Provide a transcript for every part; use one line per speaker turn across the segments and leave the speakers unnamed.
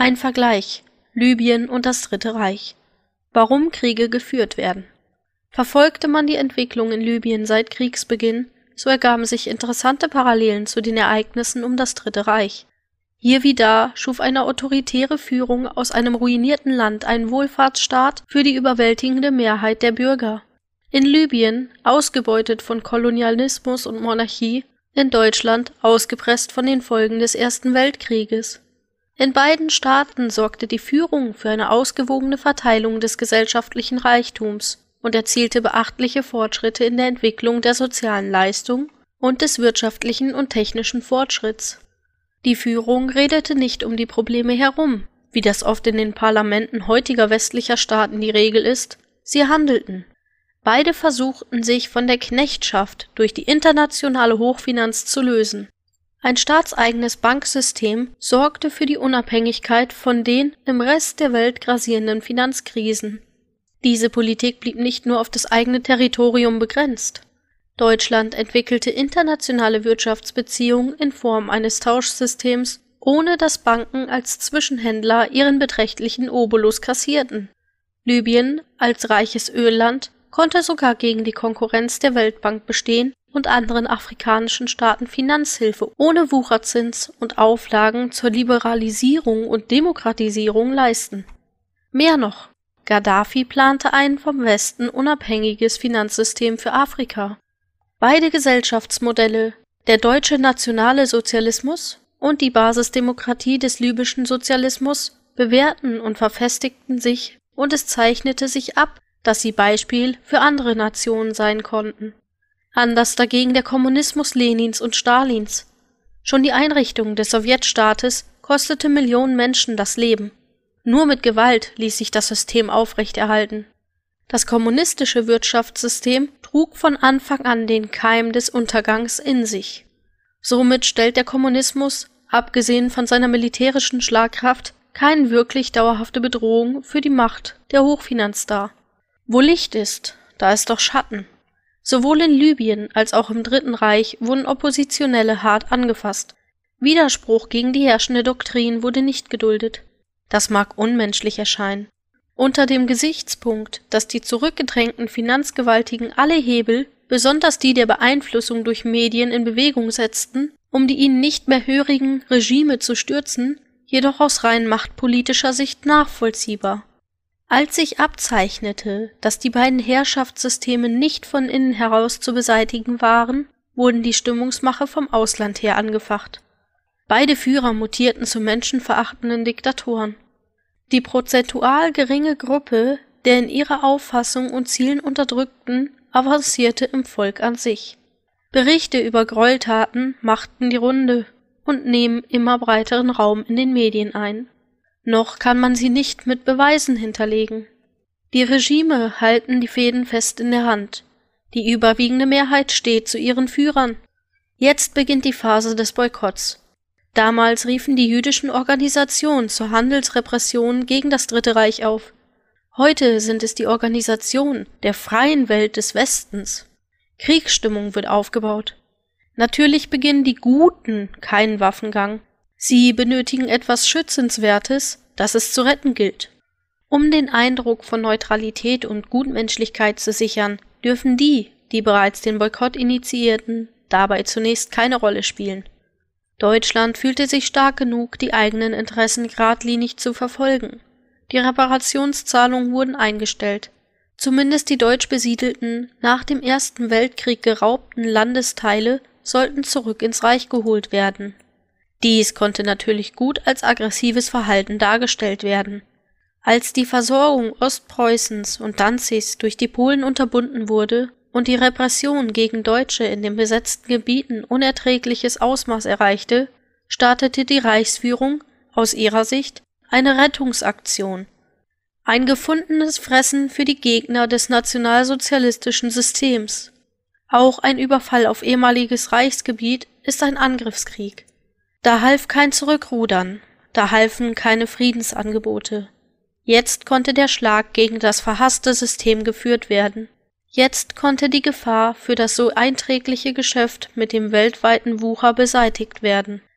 Ein Vergleich: Libyen und das Dritte Reich. Warum Kriege geführt werden. Verfolgte man die Entwicklung in Libyen seit Kriegsbeginn, so ergaben sich interessante Parallelen zu den Ereignissen um das Dritte Reich. Hier wie da schuf eine autoritäre Führung aus einem ruinierten Land einen Wohlfahrtsstaat für die überwältigende Mehrheit der Bürger. In Libyen ausgebeutet von Kolonialismus und Monarchie, in Deutschland ausgepresst von den Folgen des Ersten Weltkrieges. In beiden Staaten sorgte die Führung für eine ausgewogene Verteilung des gesellschaftlichen Reichtums und erzielte beachtliche Fortschritte in der Entwicklung der sozialen Leistung und des wirtschaftlichen und technischen Fortschritts. Die Führung redete nicht um die Probleme herum, wie das oft in den Parlamenten heutiger westlicher Staaten die Regel ist, sie handelten. Beide versuchten sich von der Knechtschaft durch die internationale Hochfinanz zu lösen. Ein staatseigenes Banksystem sorgte für die Unabhängigkeit von den im Rest der Welt grassierenden Finanzkrisen. Diese Politik blieb nicht nur auf das eigene Territorium begrenzt. Deutschland entwickelte internationale Wirtschaftsbeziehungen in Form eines Tauschsystems, ohne dass Banken als Zwischenhändler ihren beträchtlichen Obolus kassierten. Libyen als reiches Ölland konnte sogar gegen die Konkurrenz der Weltbank bestehen und anderen afrikanischen Staaten Finanzhilfe ohne Wucherzins und Auflagen zur Liberalisierung und Demokratisierung leisten. Mehr noch, Gaddafi plante ein vom Westen unabhängiges Finanzsystem für Afrika. Beide Gesellschaftsmodelle, der deutsche nationale Sozialismus und die Basisdemokratie des libyschen Sozialismus, bewährten und verfestigten sich, und es zeichnete sich ab, dass sie Beispiel für andere Nationen sein konnten. Anders dagegen der Kommunismus Lenins und Stalins. Schon die Einrichtung des Sowjetstaates kostete Millionen Menschen das Leben. Nur mit Gewalt ließ sich das System aufrechterhalten. Das kommunistische Wirtschaftssystem trug von Anfang an den Keim des Untergangs in sich. Somit stellt der Kommunismus, abgesehen von seiner militärischen Schlagkraft, keine wirklich dauerhafte Bedrohung für die Macht der Hochfinanz dar. Wo Licht ist, da ist doch Schatten. Sowohl in Libyen als auch im Dritten Reich wurden Oppositionelle hart angefasst. Widerspruch gegen die herrschende Doktrin wurde nicht geduldet. Das mag unmenschlich erscheinen. Unter dem Gesichtspunkt, dass die zurückgedrängten Finanzgewaltigen alle Hebel, besonders die der Beeinflussung durch Medien, in Bewegung setzten, um die ihnen nicht mehr hörigen Regime zu stürzen, jedoch aus rein machtpolitischer Sicht nachvollziehbar. Als sich abzeichnete, dass die beiden Herrschaftssysteme nicht von innen heraus zu beseitigen waren, wurden die Stimmungsmache vom Ausland her angefacht. Beide Führer mutierten zu menschenverachtenden Diktatoren. Die prozentual geringe Gruppe der in ihrer Auffassung und Zielen Unterdrückten avancierte im Volk an sich. Berichte über Gräueltaten machten die Runde und nehmen immer breiteren Raum in den Medien ein. Noch kann man sie nicht mit Beweisen hinterlegen. Die Regime halten die Fäden fest in der Hand. Die überwiegende Mehrheit steht zu ihren Führern. Jetzt beginnt die Phase des Boykotts. Damals riefen die jüdischen Organisationen zur Handelsrepression gegen das Dritte Reich auf. Heute sind es die Organisationen der freien Welt des Westens. Kriegsstimmung wird aufgebaut. Natürlich beginnen die Guten keinen Waffengang. Sie benötigen etwas Schützenswertes, das es zu retten gilt. Um den Eindruck von Neutralität und Gutmenschlichkeit zu sichern, dürfen die bereits den Boykott initiierten, dabei zunächst keine Rolle spielen. Deutschland fühlte sich stark genug, die eigenen Interessen geradlinig zu verfolgen. Die Reparationszahlungen wurden eingestellt. Zumindest die deutsch besiedelten, nach dem Ersten Weltkrieg geraubten Landesteile sollten zurück ins Reich geholt werden. Dies konnte natürlich gut als aggressives Verhalten dargestellt werden. Als die Versorgung Ostpreußens und Danzigs durch die Polen unterbunden wurde und die Repression gegen Deutsche in den besetzten Gebieten unerträgliches Ausmaß erreichte, startete die Reichsführung, aus ihrer Sicht, eine Rettungsaktion. Ein gefundenes Fressen für die Gegner des nationalsozialistischen Systems. Auch ein Überfall auf ehemaliges Reichsgebiet ist ein Angriffskrieg. Da half kein Zurückrudern, da halfen keine Friedensangebote. Jetzt konnte der Schlag gegen das verhasste System geführt werden. Jetzt konnte die Gefahr für das so einträgliche Geschäft mit dem weltweiten Wucher beseitigt werden.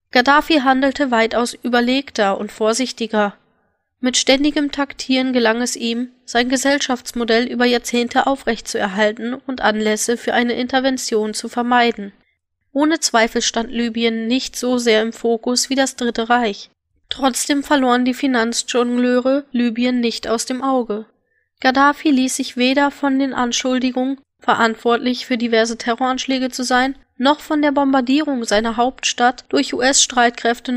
Gaddafi handelte weitaus überlegter und vorsichtiger. Mit ständigem Taktieren gelang es ihm, sein Gesellschaftsmodell über Jahrzehnte aufrechtzuerhalten und Anlässe für eine Intervention zu vermeiden. Ohne Zweifel stand Libyen nicht so sehr im Fokus wie das Dritte Reich. Trotzdem verloren die Finanzjongleure Libyen nicht aus dem Auge. Gaddafi ließ sich weder von den Anschuldigungen, verantwortlich für diverse Terroranschläge zu sein, noch von der Bombardierung seiner Hauptstadt durch US-Streitkräfte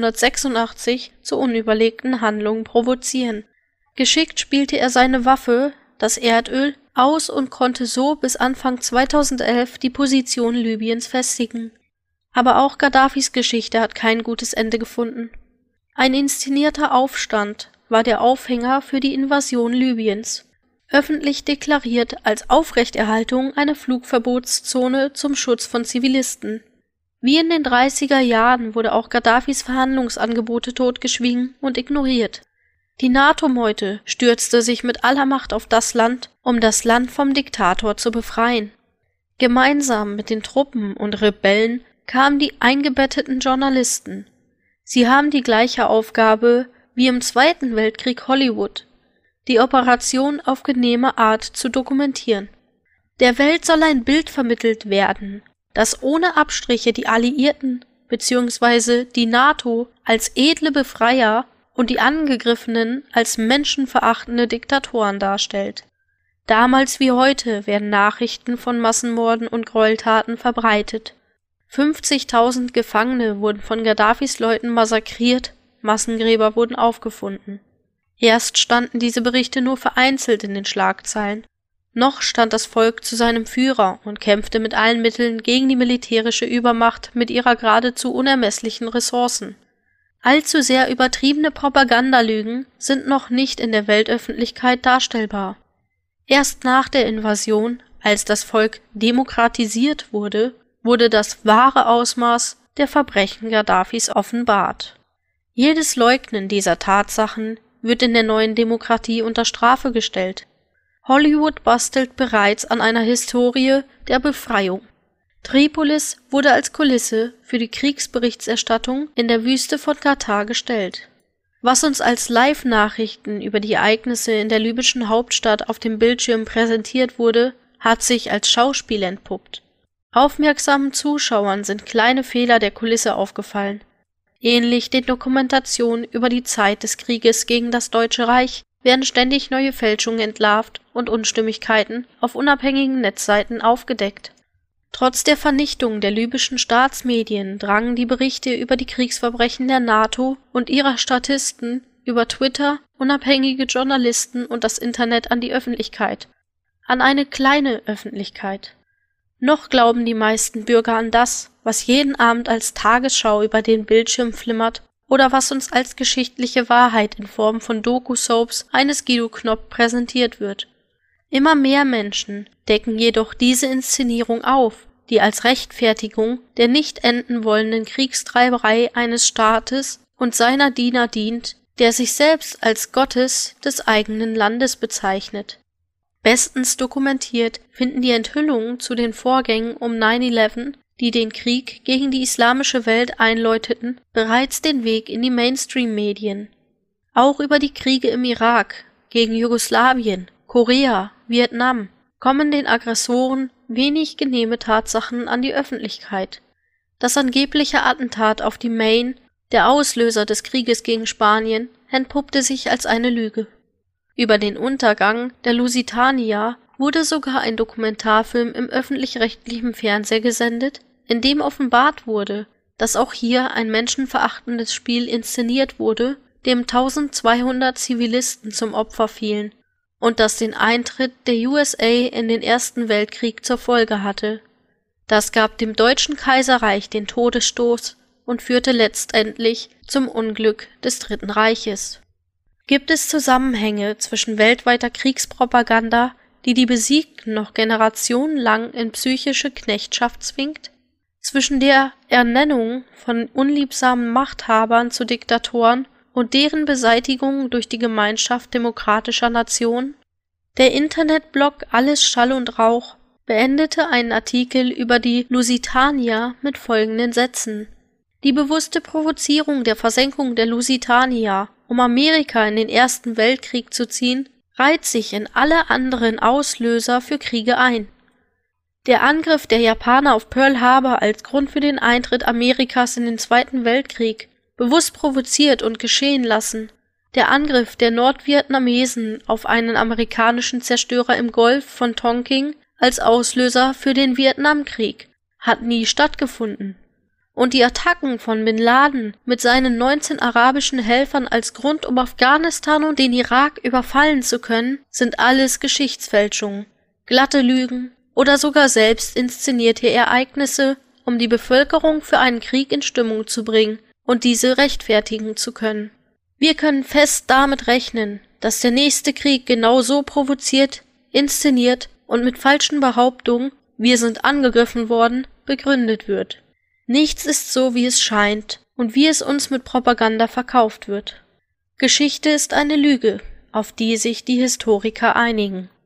1986 zu unüberlegten Handlungen provozieren. Geschickt spielte er seine Waffe, das Erdöl, aus und konnte so bis Anfang 2011 die Position Libyens festigen. Aber auch Gaddafis Geschichte hat kein gutes Ende gefunden. Ein inszenierter Aufstand war der Aufhänger für die Invasion Libyens, öffentlich deklariert als Aufrechterhaltung einer Flugverbotszone zum Schutz von Zivilisten. Wie in den 30er Jahren wurde auch Gaddafis Verhandlungsangebote totgeschwiegen und ignoriert. Die NATO-Meute stürzte sich mit aller Macht auf das Land, um das Land vom Diktator zu befreien. Gemeinsam mit den Truppen und Rebellen kamen die eingebetteten Journalisten. Sie haben die gleiche Aufgabe wie im Zweiten Weltkrieg Hollywood, die Operation auf genehme Art zu dokumentieren. Der Welt soll ein Bild vermittelt werden, das ohne Abstriche die Alliierten bzw. die NATO als edle Befreier und die Angegriffenen als menschenverachtende Diktatoren darstellt. Damals wie heute werden Nachrichten von Massenmorden und Gräueltaten verbreitet. 50.000 Gefangene wurden von Gaddafis Leuten massakriert, Massengräber wurden aufgefunden. Erst standen diese Berichte nur vereinzelt in den Schlagzeilen. Noch stand das Volk zu seinem Führer und kämpfte mit allen Mitteln gegen die militärische Übermacht mit ihrer geradezu unermesslichen Ressourcen. Allzu sehr übertriebene Propagandalügen sind noch nicht in der Weltöffentlichkeit darstellbar. Erst nach der Invasion, als das Volk demokratisiert wurde, wurde das wahre Ausmaß der Verbrechen Gaddafis offenbart. Jedes Leugnen dieser Tatsachen wird in der neuen Demokratie unter Strafe gestellt. Hollywood bastelt bereits an einer Historie der Befreiung. Tripolis wurde als Kulisse für die Kriegsberichterstattung in der Wüste von Katar gestellt. Was uns als Live-Nachrichten über die Ereignisse in der libyschen Hauptstadt auf dem Bildschirm präsentiert wurde, hat sich als Schauspiel entpuppt. Aufmerksamen Zuschauern sind kleine Fehler der Kulisse aufgefallen. Ähnlich den Dokumentationen über die Zeit des Krieges gegen das Deutsche Reich werden ständig neue Fälschungen entlarvt und Unstimmigkeiten auf unabhängigen Netzseiten aufgedeckt. Trotz der Vernichtung der libyschen Staatsmedien drangen die Berichte über die Kriegsverbrechen der NATO und ihrer Statisten über Twitter, unabhängige Journalisten und das Internet an die Öffentlichkeit, an eine kleine Öffentlichkeit. Noch glauben die meisten Bürger an das, was jeden Abend als Tagesschau über den Bildschirm flimmert oder was uns als geschichtliche Wahrheit in Form von Doku-Soaps eines Guido Knopp präsentiert wird. Immer mehr Menschen decken jedoch diese Inszenierung auf, die als Rechtfertigung der nicht enden wollenden Kriegstreiberei eines Staates und seiner Diener dient, der sich selbst als Gottes des eigenen Landes bezeichnet. Bestens dokumentiert finden die Enthüllungen zu den Vorgängen um 9/11, die den Krieg gegen die islamische Welt einläuteten, bereits den Weg in die Mainstream-Medien. Auch über die Kriege im Irak, gegen Jugoslawien, Korea, Vietnam kommen den Aggressoren wenig genehme Tatsachen an die Öffentlichkeit. Das angebliche Attentat auf die Maine, der Auslöser des Krieges gegen Spanien, entpuppte sich als eine Lüge. Über den Untergang der Lusitania wurde sogar ein Dokumentarfilm im öffentlich-rechtlichen Fernseher gesendet, in dem offenbart wurde, dass auch hier ein menschenverachtendes Spiel inszeniert wurde, dem 1200 Zivilisten zum Opfer fielen und das den Eintritt der USA in den Ersten Weltkrieg zur Folge hatte. Das gab dem Deutschen Kaiserreich den Todesstoß und führte letztendlich zum Unglück des Dritten Reiches. Gibt es Zusammenhänge zwischen weltweiter Kriegspropaganda, die die Besiegten noch generationenlang in psychische Knechtschaft zwingt? Zwischen der Ernennung von unliebsamen Machthabern zu Diktatoren und deren Beseitigung durch die Gemeinschaft demokratischer Nationen? Der Internetblog Alles Schall und Rauch beendete einen Artikel über die Lusitania mit folgenden Sätzen: Die bewusste Provozierung der Versenkung der Lusitania, um Amerika in den Ersten Weltkrieg zu ziehen, reiht sich in alle anderen Auslöser für Kriege ein. Der Angriff der Japaner auf Pearl Harbor als Grund für den Eintritt Amerikas in den Zweiten Weltkrieg, bewusst provoziert und geschehen lassen, der Angriff der Nordvietnamesen auf einen amerikanischen Zerstörer im Golf von Tonkin als Auslöser für den Vietnamkrieg, hat nie stattgefunden. Und die Attacken von Bin Laden mit seinen 19 arabischen Helfern als Grund, um Afghanistan und den Irak überfallen zu können, sind alles Geschichtsfälschungen, glatte Lügen oder sogar selbst inszenierte Ereignisse, um die Bevölkerung für einen Krieg in Stimmung zu bringen und diese rechtfertigen zu können. Wir können fest damit rechnen, dass der nächste Krieg genau so provoziert, inszeniert und mit falschen Behauptungen, wir sind angegriffen worden, begründet wird. Nichts ist so, wie es scheint und wie es uns mit Propaganda verkauft wird. Geschichte ist eine Lüge, auf die sich die Historiker einigen.